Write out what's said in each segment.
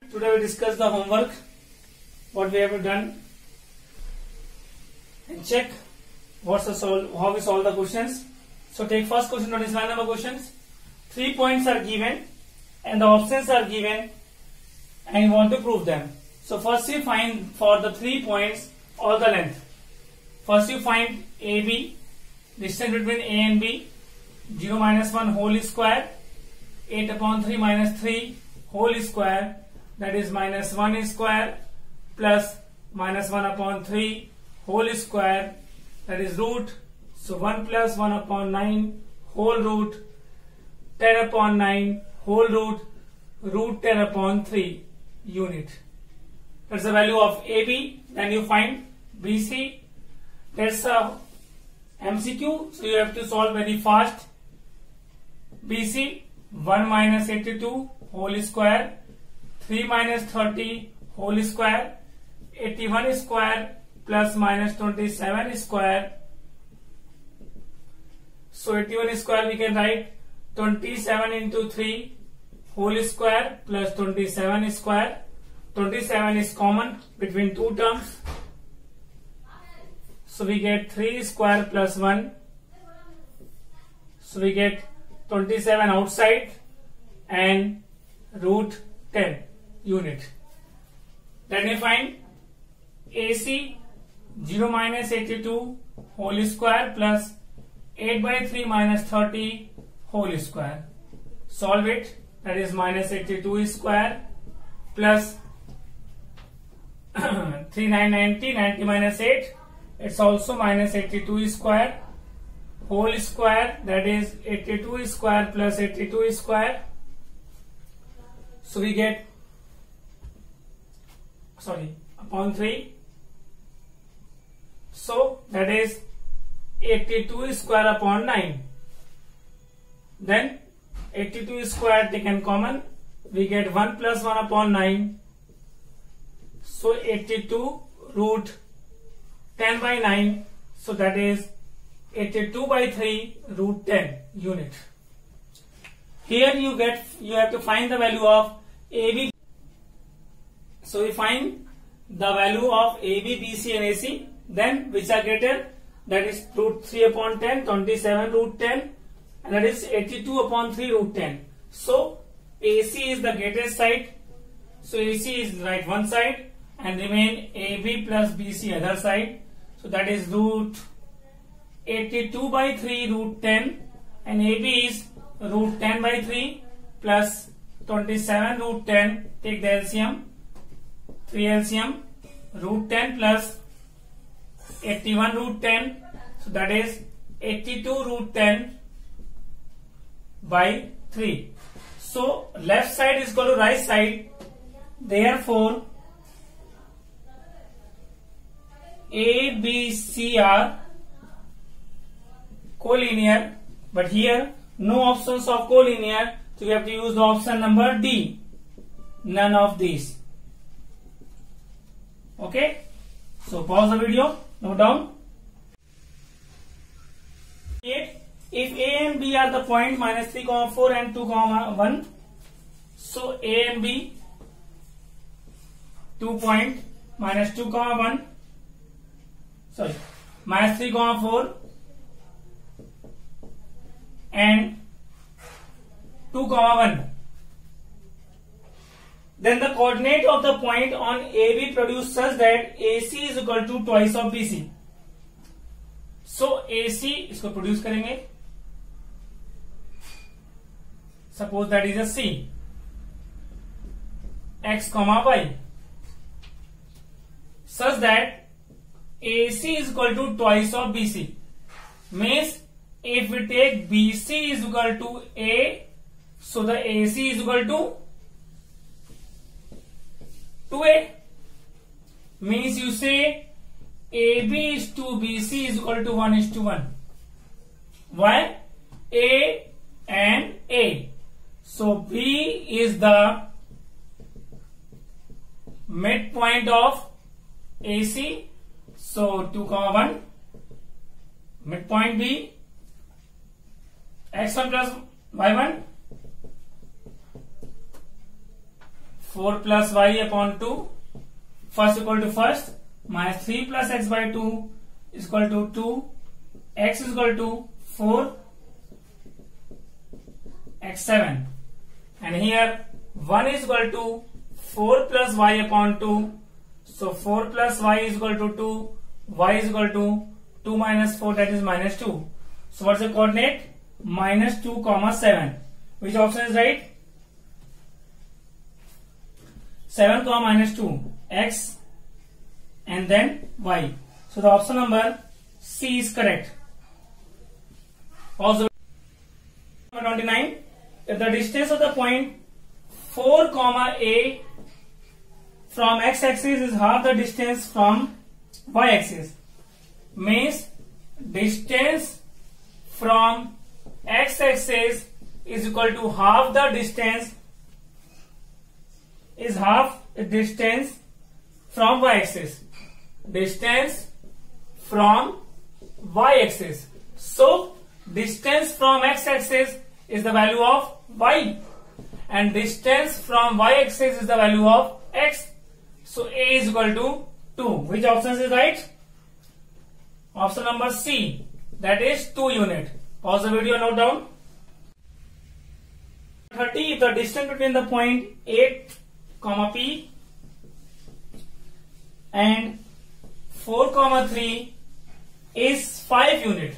Today we discuss the homework, what we have done, and check how we solve the questions. So take first question, notice 1 number questions. 3 points are given and the options are given and you want to prove them. So first you find for the 3 points all the length. First you find AB, distance between A and B, 0 minus 1 whole square, 8 upon 3 minus 3 whole square, that is minus 1 square plus minus 1 upon 3 whole square, that is root. So 1 plus 1 upon 9 whole root, 10 upon 9 whole root, root 10 upon 3 unit. That's the value of AB. Then you find BC. That's a MCQ, so you have to solve very fast. BC 1 minus 82 whole square, 3 minus 30 whole square, 81 square plus minus 27 square. So 81 square we can write 27 into 3 whole square plus 27 square. 27 is common between two terms. So we get 3 square plus 1. So we get 27 outside and root 10 unit. Then we find AC 0 minus 82 whole square plus 8 by 3 minus 30 whole square. Solve it. That is minus 82 square plus 3 9 90, 90 minus 8. It's also minus 82 square whole square, that is 82 square plus 82 square. So we get upon 3. So that is 82 square upon 9. Then 82 square taken common, we get 1 plus 1 upon 9. So 82 root 10 by 9. So that is 82 by 3 root 10 unit. Here you have to find the value of AB. So we find the value of AB, BC and AC. Then which are greater? That is root 3 upon 10, 27 root 10, and that is 82 upon 3 root 10. So AC is the greatest side. So AC is right one side and remain AB plus BC other side. So that is root 82 by 3 root 10 and AB is root 10 by 3 plus 27 root 10. Take the LCM, 3 LCM, root 10 plus 81 root 10. So that is 82 root 10 by 3. So left side is equal to right side. Therefore A, B, C are collinear, but here no options of collinear, so we have to use the option number D, none of these. Okay, so pause the video, note down. If A and B are the point minus 3, 4 and 2, 1, so A and B 2 point minus 2, 1, minus 3, 4 and 2, 1. Then the coordinate of the point on AB produced such that AC is equal to twice of BC. So AC इसको produce करेंगे. Suppose that is a C, X, Y, such that AC is equal to twice of BC. Means if we take BC is equal to A, so the AC is equal to 2A. Means you say AB is to BC is equal to 1:1. Why? A and A. So B is the midpoint of AC. So 2, 1, midpoint B, x1 plus y1, 4 plus y upon 2, first equal to first, minus 3 plus x by 2 is equal to 2, x is equal to 4, x7, and here 1 is equal to 4 plus y upon 2, so 4 plus y is equal to 2, y is equal to 2 minus 4, that is minus 2. So what's the coordinate? Minus 2 comma 7. Which option is right? 7 comma minus 2, x and then y. So the option number C is correct. Also, number 29, if the distance of the point 4 comma A from x-axis is half the distance from y-axis, means distance from x-axis is equal to half the distance from y-axis. Distance from y-axis. So distance from x-axis is the value of y, and distance from y-axis is the value of x. So A is equal to 2. Which option is right? Option number C, that is 2 unit. Pause the video, note down. 30, if the distance between the point 8 comma P and 4 comma 3 is 5 unit.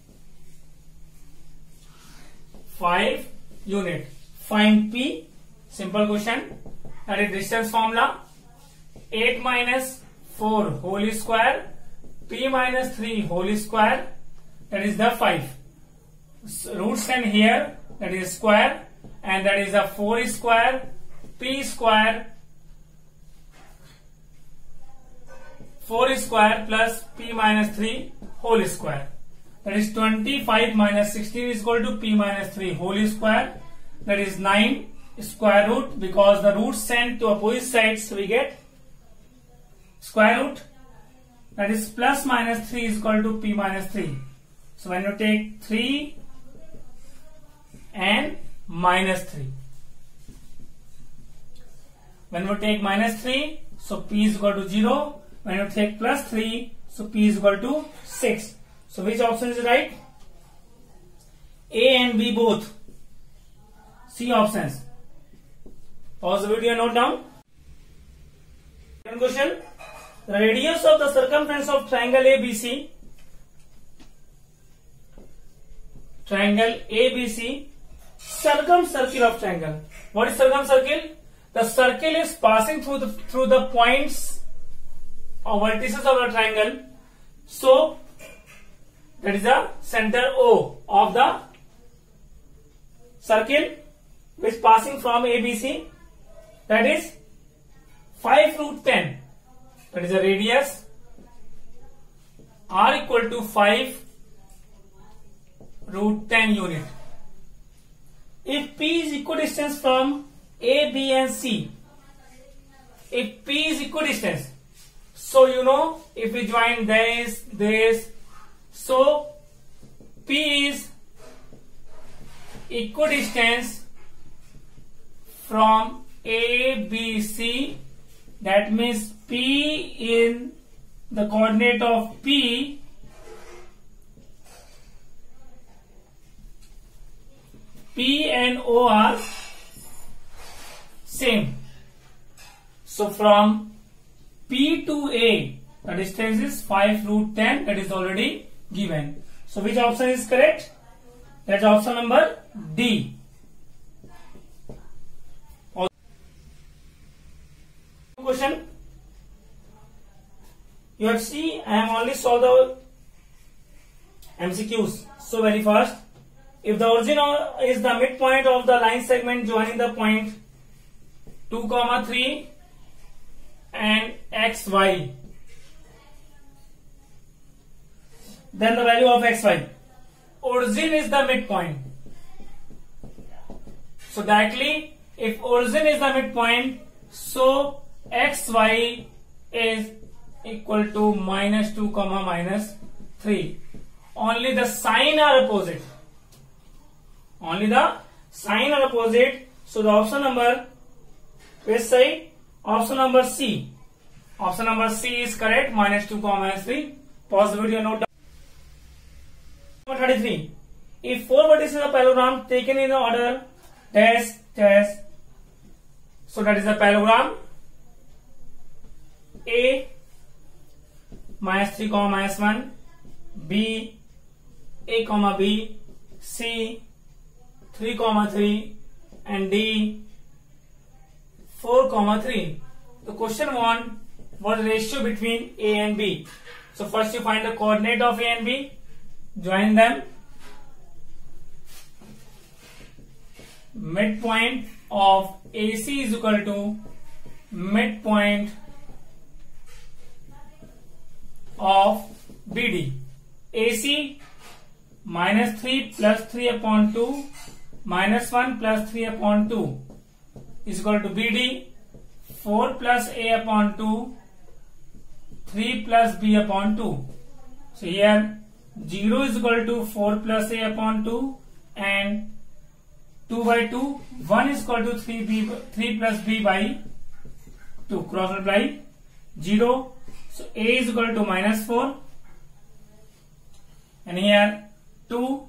5 unit. Find P. Simple question. That is distance formula. 8 minus 4 whole square, P minus 3 whole square, that is the 5. So roots can here, that is square, and that is a 4 square, P square, 4 square plus P minus 3 whole square. That is 25 minus 16 is equal to P minus 3 whole square. That is 9 square root, because the roots sent to opposite sides, so we get square root. That is plus minus 3 is equal to P minus 3. So when you take 3 and minus 3, when you take minus 3, so P is equal to 0. When you take plus 3, so P is equal to 6. So which option is right? A and B both. C options. Pause the video and note down. Second question. The radius of the circumference of triangle ABC. Triangle ABC. Circumcircle of triangle. What is circumcircle? The circle is passing through the points or vertices of the triangle. So that is the center O of the circle, which passing from ABC. That is 5 root 10. That is the radius. R equal to 5 root 10 unit. If P is equidistant from A, B and C, if P is equidistant, so you know, if we join this, so P is equidistant from A, B, C. That means P in the coordinate of P and O are same. So from P to A, the distance is 5 root 10. That is already given. So which option is correct? That's option number D. Question. You have seen I have only solved the MCQs. So very fast. If the origin is the midpoint of the line segment joining the point 2, 3 and xy, then the value of xy. Origin is the midpoint. So directly, if origin is the midpoint, so xy is equal to minus 2, minus 3. Only the sign are opposite. Only the sign are opposite. So the option number Which side? Option number C. Option number C is correct. -2, -3. Pause the video, note down. Number 33. If 4 vertices of parallelogram taken in the order dash dash, so that is the parallelogram A -3, -1, B A, B, C 3, 3, and D 4, 3. The question want what the ratio between A and B. So first you find the coordinate of A and B, join them. Midpoint of AC is equal to midpoint of BD. AC -3 + 3/2 -1 + 3/2 is equal to BD 4 + A/2 3 + B/2. So here 0 is equal to 4 + A/2 and 2/2. 1 is equal to 3 + B/2. Cross multiply 0. So A is equal to -4 and here 2.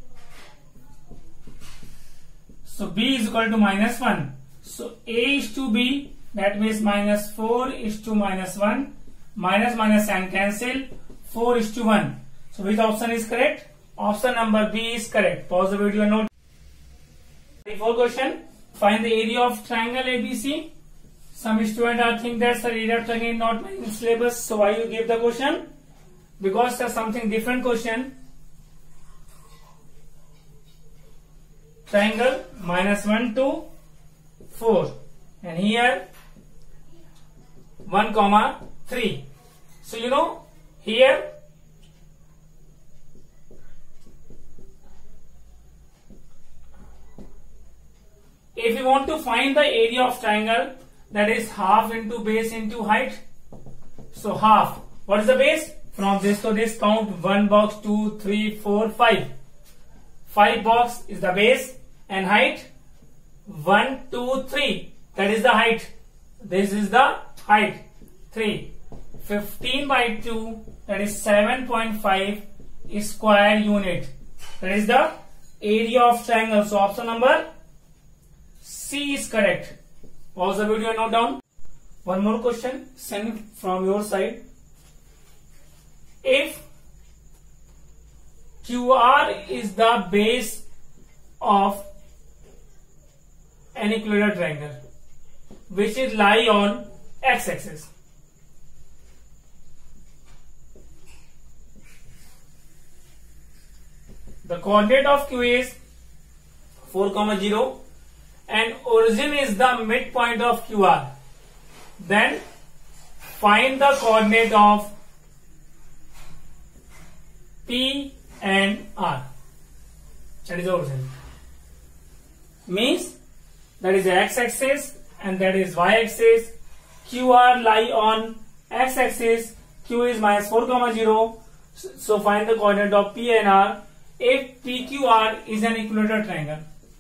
So B is equal to -1. So A is to B, that means -4 is to -1. Minus and cancel. 4 is to 1. So which option is correct? Option number B is correct. Pause the video and note. 34 question. Find the area of triangle ABC. Some students are think that the area of triangle is not in syllabus. So why you give the question? Because there's something different question. Triangle -1 to 4 and here 1, 3. So you know here if you want to find the area of triangle, that is half into base into height. So half. What is the base? From this to this count 1 box, 2, 3, 4, 5. 5 box is the base and height 1, 2, 3. That is the height. This is the height 3. 15/2, that is 7.5 square unit. That is the area of triangle. So option number C is correct. Pause the video and note down. One more question sent from your side. If QR is the base of an equilateral triangle which is lie on x-axis, the coordinate of Q is 4, 0 and origin is the midpoint of QR. Then find the coordinate of P and R. That is origin. Means that is x-axis and that is y-axis. QR lie on x-axis. Q is -4, 0. So find the coordinate of P and R if PQR is an equilateral triangle.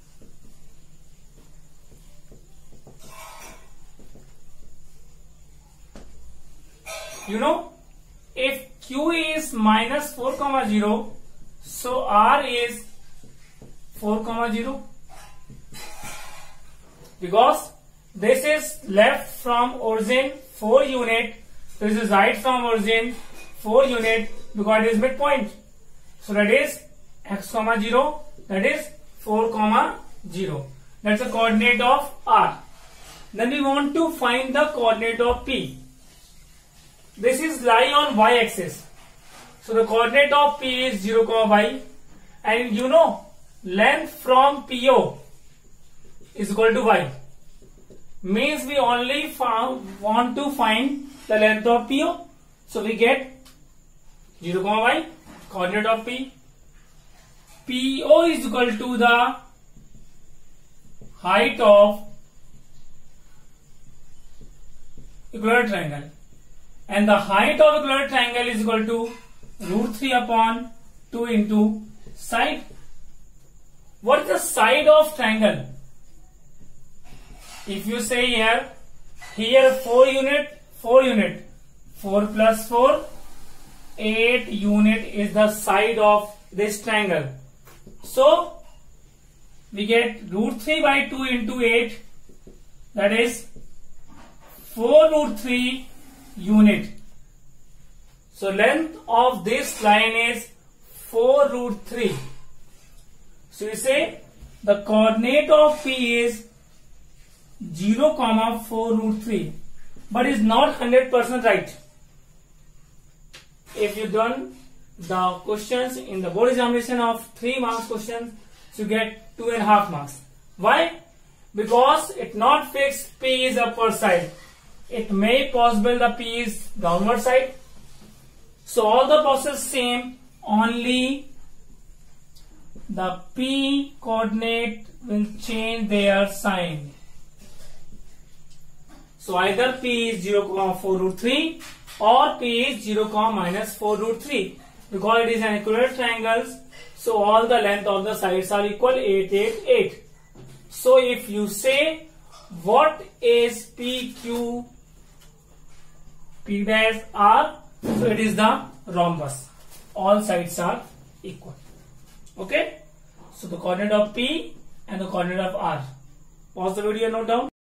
You know, if Q is -4, 0, so R is 4, 0. Because this is left from origin 4 unit, this is right from origin 4 unit because it is midpoint. So that is x, 0, that is 4, 0. That's the coordinate of R. Then we want to find the coordinate of P. This is lie on y-axis. So the coordinate of P is 0, y. And you know, length from PO is equal to y. Means we only want to find the length of PO. So we get 0, y, coordinate of P. PO is equal to the height of equilateral triangle. And the height of equilateral triangle is equal to √3/2 into side. What is the side of triangle? if you say here 4 unit, 4 plus 4, 8 unit is the side of this triangle. So we get root 3 by 2 into 8, that is 4 root 3 unit. So length of this line is 4 root 3. So you say the coordinate of P is 0, 4 root 3, but is not 100% right. If you done the questions in the board examination of 3 marks questions, you get 2.5 marks. Why? Because it not fixed P is upward side. It may possible the P is downward side. So all the process same, only the P coordinate will change their sign. So either P is 0, 4 root 3 or P is 0, minus 4 root 3. Because it is an equilateral triangle, so all the length of the sides are equal, 8, 8, 8. So if you say what is PQ, P dash R, so it is the rhombus. All sides are equal. Okay. So the coordinate of P and the coordinate of R. Pause the video and note down.